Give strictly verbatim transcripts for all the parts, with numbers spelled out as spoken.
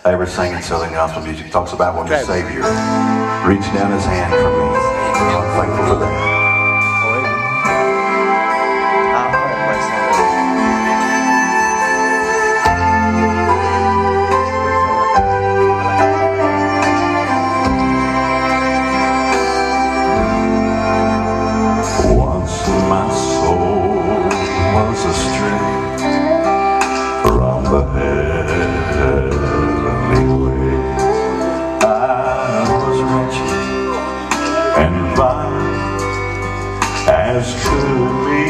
favorite singing Southern gospel music talks about when the Savior reached down his hand for me. I'm thankful for that. Once my soul was astray from the heavenly way. I was wretched and vile as could be,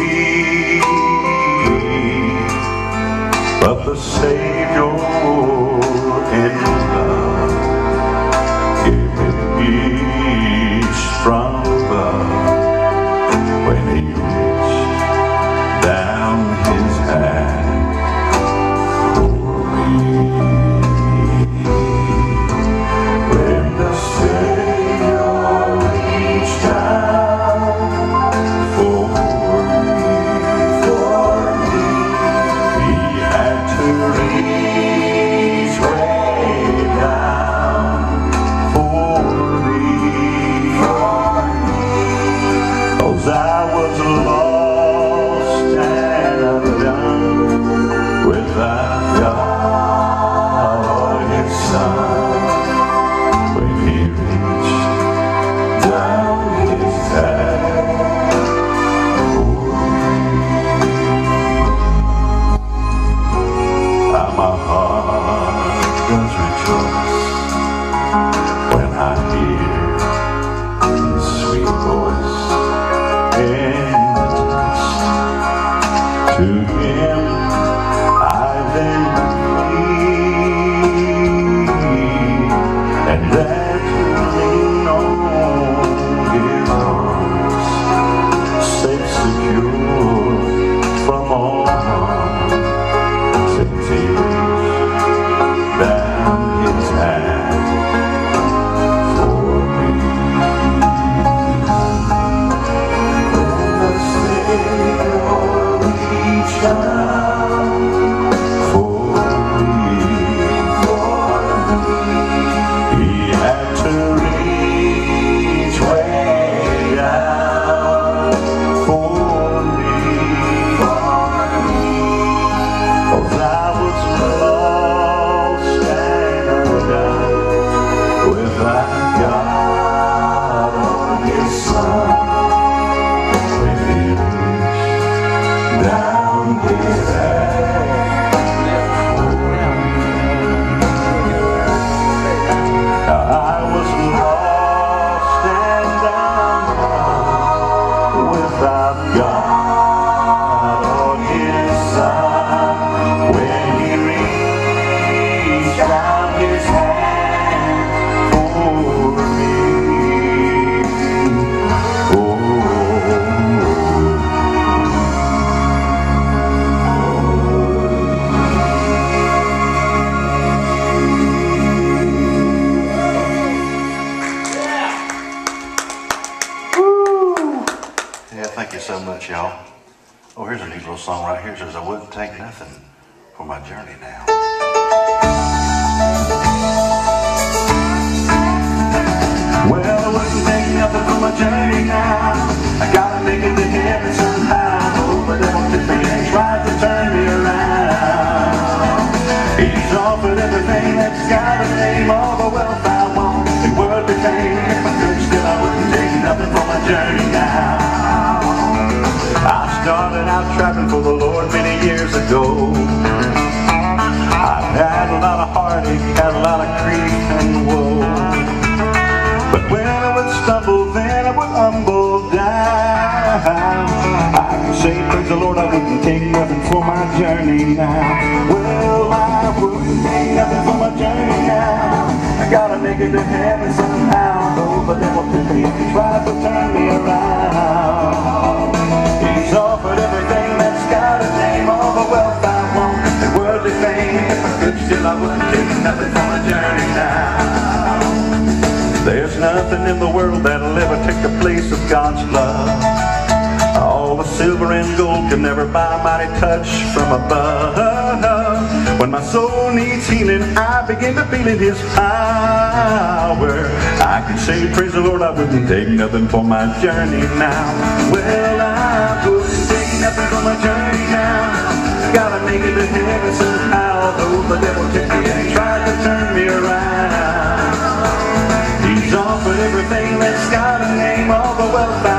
but the Savior in love gave me peace from above when He reached down His hand for me. When the Savior reached down for me, for me, He had to reach way down for me, for me, 'cause I was lost and undone without God or His Son. When He reached down His hand for me, how my heart does rejoice when I hear His sweet voice in the text. To Him I then flee, and there to lean on His arms, safe secure from all harm, since He reached down His hand for me. Reach down for me, for me. He had to reach way down for me, for me. 'Cause I was lost and undone without God or His Son. When He reached down His hand for me. Now I was lost and undone without God or His Son. When He reached down His hand for me. Oh, yeah, thank you so much, y'all. Oh, here's a neat little song right here. It says, I wouldn't take nothing for my journey now. Well, I wouldn't take nothing for my journey now. I gotta make it to heaven somehow. Oh, but devil took me and tried to turn me around. He's offered everything that's got a name, all the wealth I want and worldly fame. If I could still, I wouldn't take nothing for my journey now. I started out trapping for the Lord many years ago. I've had a lot of heartache, had a lot of grief and woe. But when I would stumble, then I would humble down. I can say, praise the Lord, I wouldn't take nothing for my journey now. Well, I wouldn't take nothing for my journey now. I gotta make it to heaven somehow. Oh, but devil took me and tried to turn me around. He's offered everything that's got a name, all the wealth I want and worldly fame. If I could still, I wouldn't take nothing for my journey now. There's nothing in the world that'll ever take the place of God's love. All the silver and gold can never buy a mighty touch from above. When my soul needs healing, I begin to feel in His power. I can say, praise the Lord, I wouldn't take nothing for my journey now. Well, I wouldn't take nothing for my journey now. Gotta make it to heaven somehow, though the devil took me and tried to turn me around. He's offered everything that's got a name, all the wealth I